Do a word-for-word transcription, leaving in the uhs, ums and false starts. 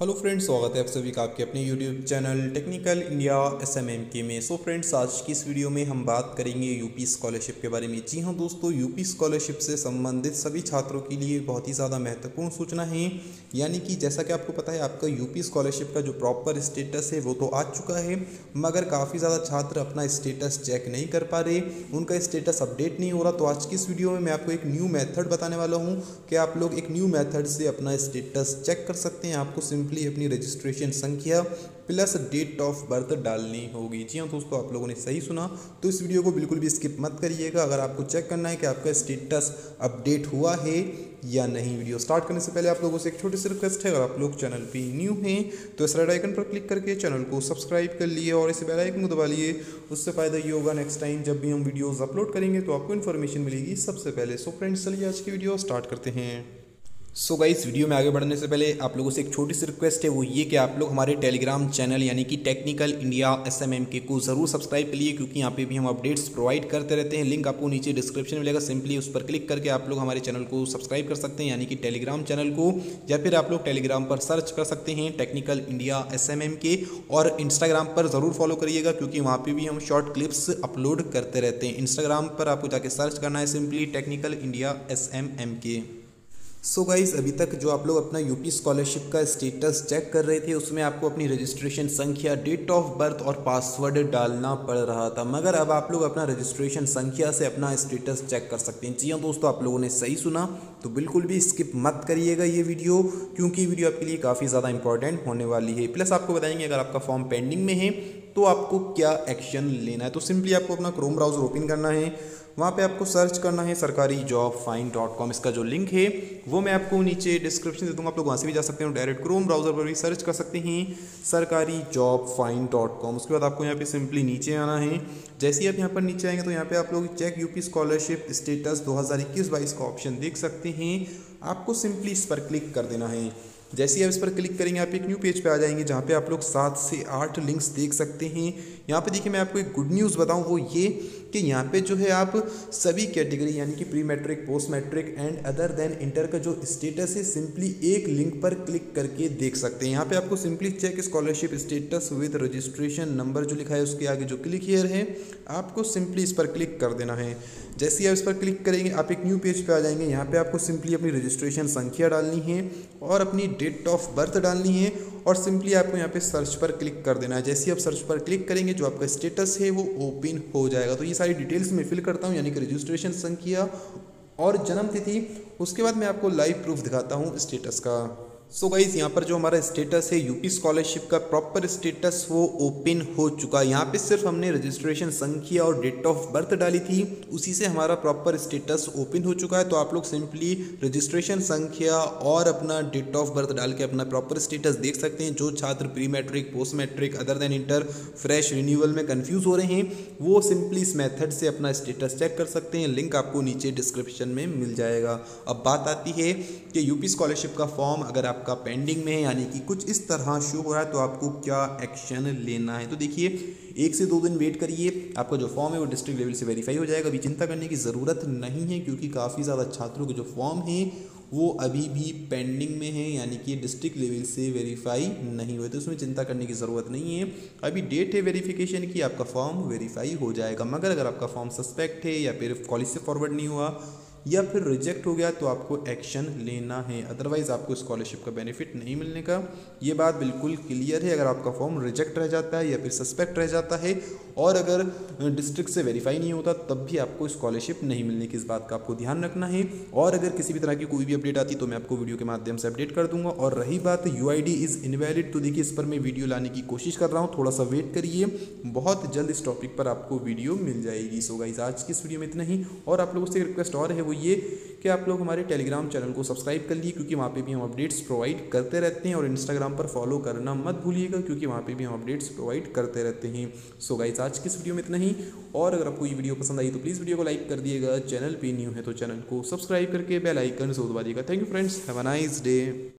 Hello friends, स्वागत है आप सभी का आपके अपने YouTube channel technical India SMM के में। सो फ्रेंड्स, आज की इस वीडियो में हम बात करेंगे यूपी स्कॉलरशिप के बारे में। जी हाँ दोस्तों, यूपी स्कॉलरशिप से संबंधित सभी छात्रों के लिए बहुत ही ज़्यादा महत्वपूर्ण सूचना है। यानी कि जैसा कि आपको पता है, आपका यूपी स्कॉलरशिप का जो प्रॉपर स्टेटस है वो तो आ चुका है, मगर काफ़ी ज़्यादा छात्र अपना स्टेटस चेक नहीं कर पा रहे, उनका स्टेटस अपडेट नहीं हो रहा। तो आज की इस वीडियो में मैं आपको एक न्यू मेथड बताने वाला हूँ कि आप लोग एक न्यू मेथड से अपना स्टेटस चेक कर सकते हैं। आपको सिंपली अपनी रजिस्ट्रेशन संख्या प्लस डेट ऑफ बर्थ डालनी होगी। जी हाँ दोस्तों, आप लोगों ने सही सुना। तो इस वीडियो को बिल्कुल भी स्किप मत करिएगा अगर आपको चेक करना है कि आपका स्टेटस अपडेट हुआ है या नहीं। वीडियो स्टार्ट करने से पहले आप लोगों से एक छोटी सी रिक्वेस्ट है, अगर आप लोग चैनल पे न्यू हैं तो इस रेड आइकन पर क्लिक करके चैनल को सब्सक्राइब कर लिए और इस बेल आइकन को दबा लिए। उससे फ़ायदा ये होगा, नेक्स्ट टाइम जब भी हम वीडियोज़ अपलोड करेंगे तो आपको इन्फॉर्मेशन मिलेगी सबसे पहले। सो फ्रेंड्स, चलिए आज की वीडियो स्टार्ट करते हैं। सो गाइस, वीडियो में आगे बढ़ने से पहले आप लोगों से एक छोटी सी रिक्वेस्ट है, वो ये कि आप लोग हमारे टेलीग्राम चैनल यानी कि टेक्निकल इंडिया एसएमएम के को ज़रूर सब्सक्राइब कर लिए, क्योंकि यहाँ पे भी हम अपडेट्स प्रोवाइड करते रहते हैं। लिंक आपको नीचे डिस्क्रिप्शन में मिलेगा, सिंपली उस पर क्लिक करके आप लोग हमारे चैनल को सब्सक्राइब कर सकते हैं, यानी कि टेलीग्राम चैनल को। या फिर आप लोग टेलीग्राम पर सर्च कर सकते हैं टेक्निकल इंडिया एसएमएम के, और इंस्टाग्राम पर ज़रूर फॉलो करिएगा, क्योंकि वहाँ पर भी हम शॉर्ट क्लिप्स अपलोड करते रहते हैं। इंस्टाग्राम पर आपको जाके सर्च करना है सिंपली टेक्निकल इंडिया एसएमएम के। सो so गाइज़, अभी तक जो आप लोग अपना यूपी स्कॉलरशिप का स्टेटस चेक कर रहे थे, उसमें आपको अपनी रजिस्ट्रेशन संख्या, डेट ऑफ बर्थ और पासवर्ड डालना पड़ रहा था, मगर अब आप लोग अपना रजिस्ट्रेशन संख्या से अपना स्टेटस चेक कर सकते हैं। जी हाँ दोस्तों, आप लोगों ने सही सुना। तो बिल्कुल भी स्किप मत करिएगा ये वीडियो, क्योंकि वीडियो आपके लिए काफ़ी ज़्यादा इंपॉर्टेंट होने वाली है। प्लस आपको बताएंगे अगर आपका फॉर्म पेंडिंग में है तो आपको क्या एक्शन लेना है। तो सिंपली आपको अपना क्रोम ब्राउज़र ओपन करना है, वहाँ पे आपको सर्च करना है सरकारी जॉब फाइंड डॉट कॉम। इसका जो लिंक है वो मैं आपको नीचे डिस्क्रिप्शन दे दूँगा, आप लोग वहाँ से भी जा सकते हैं। डायरेक्ट क्रोम ब्राउज़र पर भी सर्च कर सकते हैं सरकारी जॉब फाइंड डॉट कॉम। उसके बाद आपको यहाँ पे सिंपली नीचे आना है। जैसे ही आप यहाँ पर नीचे आएंगे तो यहाँ पे आप लोग चेक यूपी स्कॉलरशिप स्टेटस दो हज़ार इक्कीस बाईस का ऑप्शन देख सकते हैं। आपको सिंपली इस पर क्लिक कर देना है। जैसे ही आप इस पर क्लिक करेंगे आप एक न्यू पेज पे आ जाएंगे, जहाँ पे आप लोग सात से आठ लिंक्स देख सकते हैं। यहाँ पे देखिए, मैं आपको एक गुड न्यूज़ बताऊँ, वो ये कि यहाँ पे जो है आप सभी कैटेगरी यानी कि pre matric, post matric and other than inter का जो स्टेटस है सिंपली एक लिंक पर क्लिक करके देख सकते हैं। यहाँ पे आपको simply check scholarship status with registration number जो लिखा है उसके आगे जो क्लिक हियर है, आपको सिंपली इस पर क्लिक कर देना है। जैसे ही आप इस पर क्लिक करेंगे आप एक न्यू पेज पे आ जाएंगे। यहाँ पे आपको सिंपली अपनी रजिस्ट्रेशन संख्या डालनी है और अपनी डेट ऑफ बर्थ डालनी है, और सिंपली आपको यहाँ पे सर्च पर क्लिक कर देना है। जैसे ही आप सर्च पर क्लिक करेंगे जो आपका स्टेटस है वो ओपन हो जाएगा। तो ये सारी डिटेल्स मैं फिल करता हूँ, यानी कि रजिस्ट्रेशन संख्या और जन्म तिथि। उसके बाद मैं आपको लाइव प्रूफ दिखाता हूँ स्टेटस का। सो गाइज, यहाँ पर जो हमारा स्टेटस है यूपी स्कॉलरशिप का प्रॉपर स्टेटस वो ओपन हो चुका है। यहाँ पे सिर्फ हमने रजिस्ट्रेशन संख्या और डेट ऑफ बर्थ डाली थी, उसी से हमारा प्रॉपर स्टेटस ओपन हो चुका है। तो आप लोग सिंपली रजिस्ट्रेशन संख्या और अपना डेट ऑफ बर्थ डाल के अपना प्रॉपर स्टेटस देख सकते हैं। जो छात्र pre matric, post matric, other than inter, fresh, renewal में कन्फ्यूज़ हो रहे हैं, वो सिंपली इस मेथड से अपना स्टेटस चेक कर सकते हैं। लिंक आपको नीचे डिस्क्रिप्शन में मिल जाएगा। अब बात आती है कि यूपी स्कॉलरशिप का फॉर्म अगर आप का पेंडिंग में है, यानी कि कुछ इस तरह शो हो रहा है, तो आपको क्या एक्शन लेना है। तो देखिए, एक से दो दिन वेट करिए, आपका जो फॉर्म है वो डिस्ट्रिक्ट लेवल से वेरीफाई हो जाएगा। अभी चिंता करने की ज़रूरत नहीं है, क्योंकि काफ़ी ज़्यादा छात्रों के जो फॉर्म है वो अभी भी पेंडिंग में है, यानी कि डिस्ट्रिक्ट लेवल से वेरीफाई नहीं हुए, तो उसमें चिंता करने की ज़रूरत नहीं है। अभी डेट है वेरिफिकेशन की, आपका फॉर्म वेरीफाई हो जाएगा। मगर अगर आपका फॉर्म सस्पेक्ट है या फिर कॉलेज से फॉरवर्ड नहीं हुआ या फिर रिजेक्ट हो गया तो आपको एक्शन लेना है, अदरवाइज़ आपको स्कॉलरशिप का बेनिफिट नहीं मिलने का। ये बात बिल्कुल क्लियर है। अगर आपका फॉर्म रिजेक्ट रह जाता है या फिर सस्पेक्ट रह जाता है और अगर डिस्ट्रिक्ट से वेरीफाई नहीं होता, तब भी आपको स्कॉलरशिप नहीं मिलने की, इस बात का आपको ध्यान रखना है। और अगर किसी भी तरह की कोई भी अपडेट आती तो मैं आपको वीडियो के माध्यम से अपडेट कर दूंगा। और रही बात U I D is invalid, तो देखिए, इस पर मैं वीडियो लाने की कोशिश कर रहा हूँ, थोड़ा सा वेट करिए, बहुत जल्द इस टॉपिक पर आपको वीडियो मिल जाएगी। सो गाइस, आज की इस वीडियो में इतना ही। और आप लोगों से एक रिक्वेस्ट और है, वो ये कि आप लोग हमारे टेलीग्राम चैनल को सब्सक्राइब कर लिए, क्योंकि वहाँ पे भी हम अपडेट्स प्रोवाइड करते रहते हैं। और इंस्टाग्राम पर फॉलो करना मत भूलिएगा, क्योंकि वहाँ पे भी हम अपडेट्स प्रोवाइड करते रहते हैं। सो गाइस, आज की इस वीडियो में इतना ही। और अगर आपको ये वीडियो पसंद आई तो प्लीज़ वीडियो को लाइक कर दिएगा। चैनल पे न्यू है तो चैनल को सब्सक्राइब करके बेल आइकन से दबा दिएगा। Thank you friends, have a nice day.